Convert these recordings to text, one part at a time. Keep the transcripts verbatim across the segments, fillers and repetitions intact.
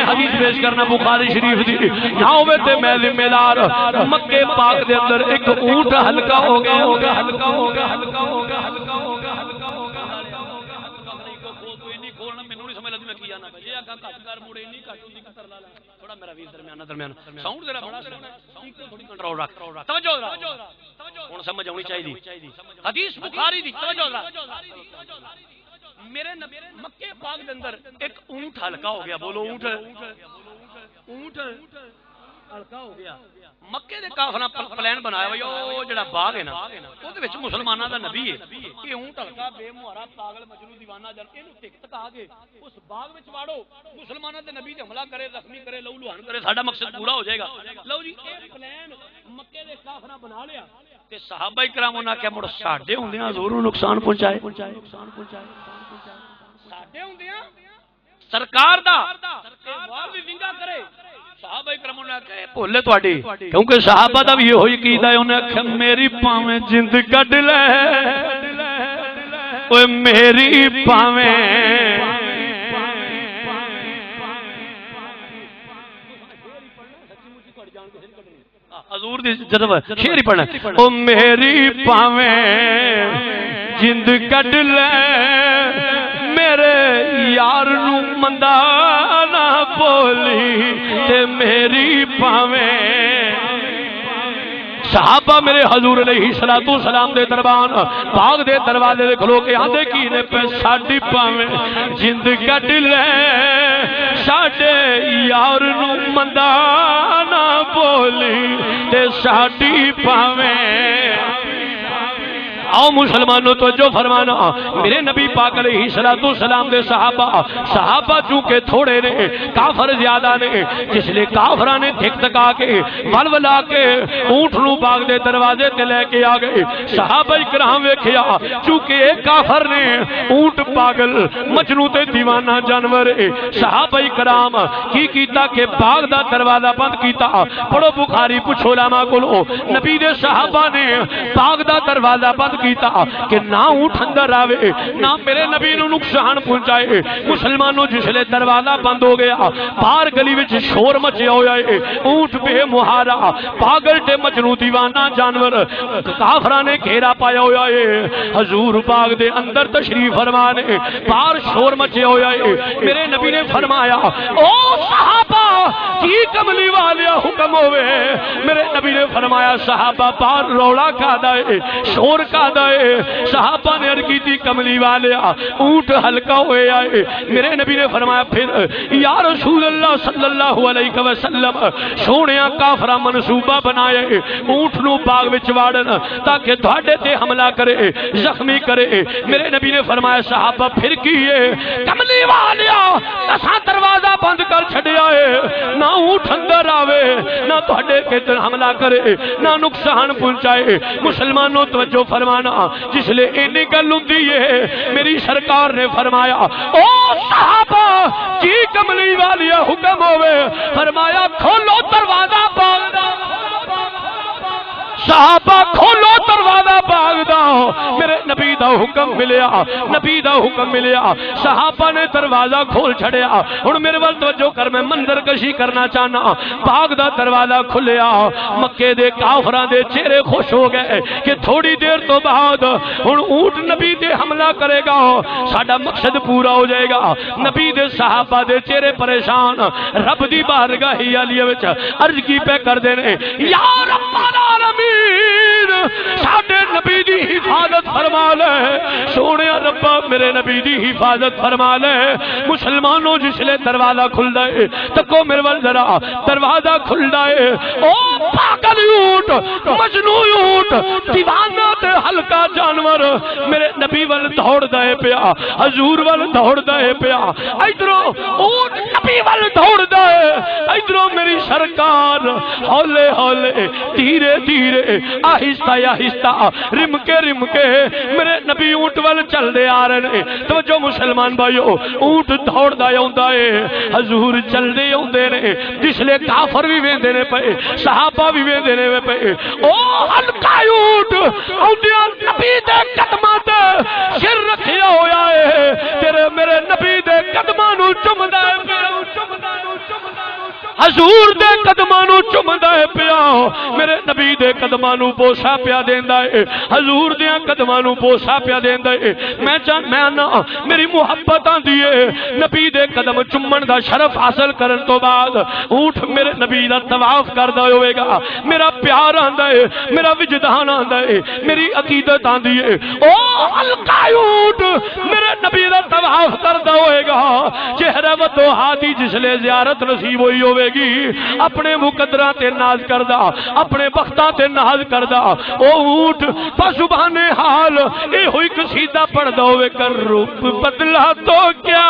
حدیث پیش کرنا بخاری شریف دی نہ ہوے تے میں ذمہ دار مکے پاک دے اندر ایک اونٹ ہلکا ہو گیا ہوگا ہلکا ہوگا ہلکا ہوگا ہلکا ہوگا ہلکا ہوگا تھوڑا میرا ویر درمیانہ درمیانہ ساؤنڈ ذرا بڑا سونا ہے تھوڑی کنٹرول رکھ توجہ ذرا ہن سمجھ آنی چاہیے حدیث بخاری دی توجہ ذرا میرے مکے پاک دے اندر ایک اونٹ ہلکا ہو گیا بولو اونٹ اونٹ ہلکا ہو گیا مکے دے کافراں پلان بنایا بھائی او جڑا باغ ہے نا او دے وچ مسلماناں دا نبی ہے کہ اونٹ ہلکا بے مہارا پاگل مجنون دیوانہ جن اینو ٹک ٹکا کے اس باغ وچ واڑو مسلماناں دے نبی تے حملہ کرے زخمی کرے لہو لہان کرے ساڈا مقصد پورا ہو جائے گا لو جی اے پلان مکے دے کافراں بنا لیا تے صحابہ کرام انہاں کہ مڑ ساڈے ہوندیاں حضور نوں نقصان پہنچائے نقصان پہنچائے ساڈے ہوندیاں سرکار دا تے واہ وی ونگا کرے صحابہ کرام نے کہے بھولے تواڈی کیونکہ صحابہ دا بھی یہ ہوئی کیدا ہے انہاں کہ میری پاویں جند کڈ لے اوے میری پاویں حضور دی جذب شعر ہی پڑھنا او میری پاویں جند کڈ لے میرے یار نو مندا نہ بولی تے میری پاویں صحابہ میرے حضور علیہ السلام دے دربان پاک دے دروازے دے کھلو کے آندے کی نے پہ ساڈی پاویں جند کڈ لے ساڈے یار نو مندا نہ بولی تے ساڈی پاویں آؤ مسلمانوں تو جو فرمانا میرے نبی پاک علیہ السلام دے صحابہ صحابہ چونکہ تھوڑے نے کافر زیادہ نے جس لئے کافران نے دھک دکا کے ولولا کے اونٹ نو باغ دے دروازے تے لے کے آگئے صحابہ اکرام ویکھیا چونکہ ایک کافر نے اونٹ پاگل مجنون تے دیوانہ جانور صحابہ اکرام کی کیتا کہ باغ دا دروازہ بند کیتا پڑھو بخاری پوچھو علماء کولو نبی دے صحابہ نے باغ دا دروازہ بند کیتا کہ نہ اونٹ اندر آوے نہ میرے نبی نو نقصان پہنچائے مسلمانوں جسلے دروازہ بند ہو گیا باہر گلی وچ شور مچیا ہویا ہے اونٹ بے مہارا پاگل تے مجنون دیوانہ جانور کافراں نے گھیرا پایا ہویا ہے حضور باغ دے اندر تشریف فرمانے باہر شور مچیا ہویا ہے میرے نبی نے فرمایا او صحابہ کی کملی والیا حکم ہوئے میرے نبی نے فرمایا صحابہ باہر روڑا کھا دائے شور کا دائے صحابہ نے عرض کی تھی کملی والیا اونٹ ہلکا ہوئے آئے میرے نبی نے فرمایا پھر یا رسول اللہ صلی اللہ علیہ وسلم سونیاں کافرہ منصوبہ بنائے اونٹ نو باغ وچ واڑن تاکہ تھوڑے تے حملہ کرے زخمی کرے میرے نبی نے فرمایا صحابہ پھر کیے کملی والیا اساں دروازہ بند کر چھڑیا ہے نہ اونٹ اندر آوے نہ تھوڑے کے حملہ کرے نہ نقصان پہنچائے مسلمانوں توجہ فرمانا جس لئے اینی گل ہوندی ہے میری سرکار نے فرمایا او صحابہ کی کملی والیا حکم ہوئے فرمایا کھولو دروازہ باغ دا صحابہ کھولو دروازہ باغ دا میرے نبی دا حکم ملیا نبی دا حکم ملیا صحابہ نے دروازہ کھول چھڑیا ہن میرے ول توجہ کر میں منظر کشی کرنا چاہنا باغ دا دروازہ کھلیا مکے دے کافراں دے چہرے خوش ہو گئے کہ تھوڑی دیر تو بعد ہن اونٹ نبی دے حملہ کرے گا ساڈا مقصد پورا ہو جائے گا نبی دے صحابہ دے چہرے پریشان رب دی بارگاہ عالیہ وچ عرض کی پہ کر دینے یا رب العالمین ساڈے نبی دی حفاظت فرما لے سونے ربا میرے نبی دی حفاظت فرما لے مسلمانوں جس لے دروازہ کھل دائے تکو میرے وال ذرا دروازہ کھل دائے او پاگل اونٹ مجنون اونٹ دیوانہ تے ہلکا جانور میرے نبی وال دوڑ دائے پیا حضور وال دوڑ دائے پیا ادھروں اونٹ نبی وال دوڑ دائے ادھروں میری سرکار ہولے ہولے دھیرے دھیرے آہستہ آہستہ رمکے رمکے میرے نبی اونٹ وال چل دے آ رہے ہیں تو جو مسلمان بھائیو اونٹ دوڑ دا ہوندہ ہے حضور چل دے ہوندے نے جس لے کافر بھی ویندے نے پے صحابہ بھی ویندے نے پے او ہلکا اونٹ اوندیاں نبی دے قدماں تے سر رکھیا ہویا ہے تیرے میرے نبی دے قدماں نو چومدا ہے میرے چومدا نو چومدا حضور دے قدمانو چمدا ہے پیا میرے نبی دے قدمانو بوسا پیا دیندا ہے حضور دے قدمانو بوسا پیا دیندا ہے میں چاہ میں نا میری محبت آندی ہے نبی دے قدم چمن دا شرف حاصل کرن تو بعد اونٹ میرے نبی دا طواف کردا ہوئے گا میرا پیار آندا ہے میرا وجدان آندا ہے میری عقیدت آندی ہے او حلقہ اونٹ میرے نبی دا طواف کردا ہوئے گا چہرہ و تو ہاتھی جس لے زیارت نصیب ہوئی ہوئے گی اپنے مقدرہ تے ناز کردہ اپنے بختہ تے ناز کردہ او اونٹ پسبحان حال اے ہوئی قصیدہ پڑھ دو ہوئے کر روپ بدلا تو کیا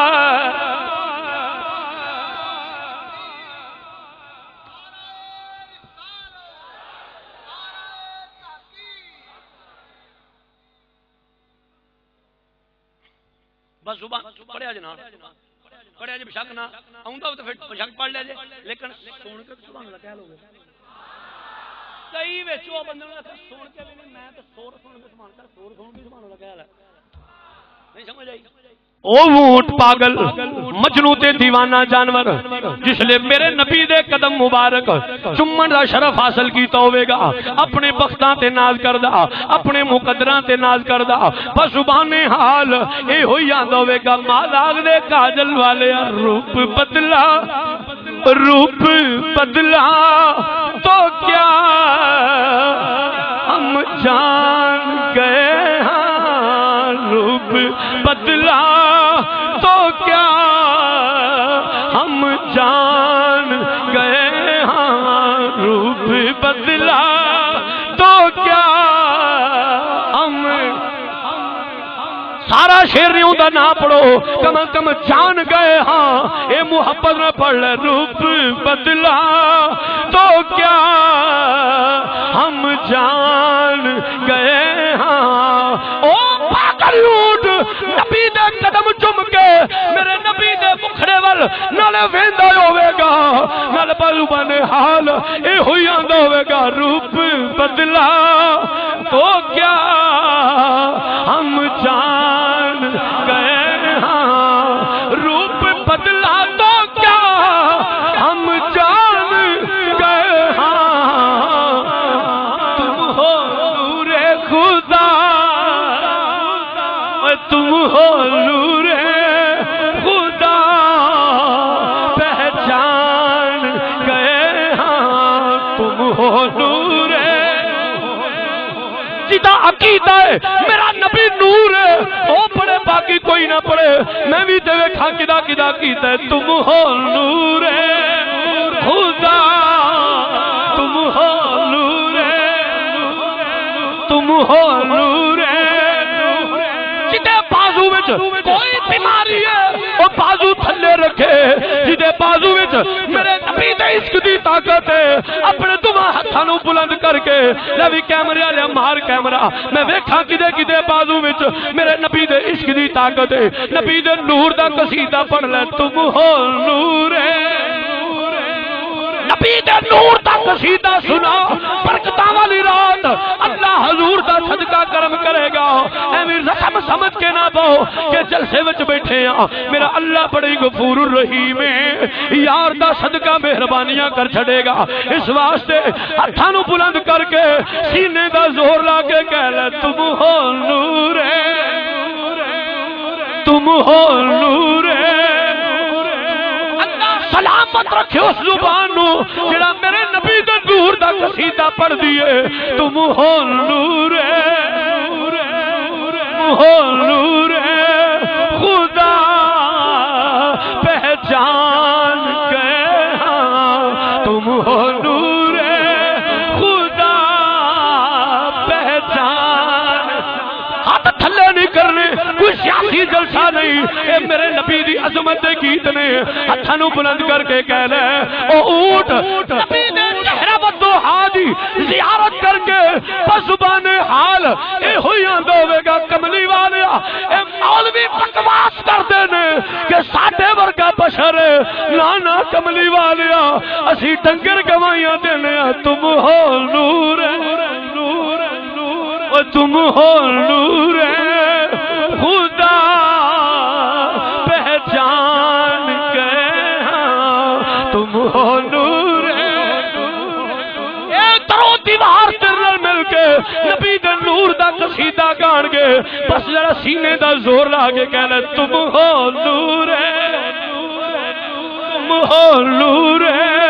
بس صبح پڑھیا جناب پڑھیا جی بشک نہ آؤں تو پھر بشک پڑھ لے جے لیکن سن کے سبحان اللہ کہہ لو گے کئی وچوں بندے نے سن کے بھی میں تے سور سن کے سبحان کر سور سن کے سبحان اللہ کہہ لے نہیں سمجھ آئی او اونٹ پاگل مجنوں تے دیوانہ جانور جس لے میرے نبی دے قدم مبارک چمن دا شرف حاصل کیتا ہوئے گا اپنے بختاں تے ناز کردہ اپنے مقدراں تے ناز کردہ پسبحان حال اے ہوئی آندہ ہوئے گا مالاغ دے کاجل والے روپ بدلا روپ بدلا تو کیا ہم جان گئے ہاں روپ بدلا تو کیا ہم جان گئے ہاں روپ بدلا تو کیا ہم سارا شیریوں دا نہ پڑھو کم از کم جان گئے ہاں اے محبت نہ پڑھ لے روپ بدلا تو کیا ہم جان گئے ہاں او پاگل اونٹ نبی دے قدم چم کے میرے نبی دے مکھڑے وال نالے ویندا ہوے گا نال پسبحان حال اے ہوئی آندا ہوے گا روپ بدلا تو کیا ہم جان گئے ہاں روپ بدلا تو کیا ہم جان گئے ہاں تم ہو نور خدا تم ہو نور خدا پہچان گئے ہاں تم ہو نور جدا عقیدہ ہے میرا نبی نور ہے او پڑھے باقی کوئی نہ پڑھے میں بھی دے کھا کدا کدا کیتا ہے تم ہو نور خدا تم ہو نور تم ہو نور جدے بازو وچ کوئی بیماری ہے او بازو تھلے رکھے جدے بازو وچ میرے نبی دے عشق دی طاقت ہے اپنے دونوں ہتھاں نوں بلند کر کے لوی کیمرے والے مار کیمرہ میں ویکھاں کدے کدے بازو وچ میرے نبی دے عشق دی طاقت ہے نبی دے نور دا قصیدہ پڑھ لے تم ہو نور نبی دے نور دا قصیدہ سنا برکتاں والی رات اللہ حضور دا صدقہ کرم کرے گا ایویں رقم سمجھ کے نہ پاؤ کہ جلسے وچ بیٹھے ہاں میرا اللہ بڑی غفور الرحیم ہے یار دا صدقہ مہربانیاں کر چھڑے گا اس واسطے ہتھاں نوں بلند کر کے سینے دا زور لا کے کہہ لے تم ہو نور تم ہو نور سلامت رکھے اس زبان نو جڑا میرے نبی دے نور دا قصیدہ پڑھ دیئے تم ہو نور تم ہو نور خدا پہچان گئے ہاں تم ہو نور خدا پہچان ہاتھ تھلے نہیں کرنے کوئی سیاسی جلسہ نہیں اے میرے نبی دی عظمت دے گیت نے ہتھاں نوں بلند کر کے کہہ لے او اونٹ نبی دے چہرہ بدوحا دی زیارت کر کے پسبحان حال اے ہوئی آندا ہوے گا کملی والیا اے مولوی بکواس کردے نے کہ ساڈے ورگا بشر نا نا کملی والیا اسی ڈنگر گوائیاں دینے تم ہو نور نور نور تم ہو نور خدا پہچان گئے ہاں تم ہو نور اے درو دیوار تیرے مل کے نبی دے نور دا قصیدہ گان گے بس ذرا سینے دا زور لا کے کہنا تم ہو نور تم ہو نور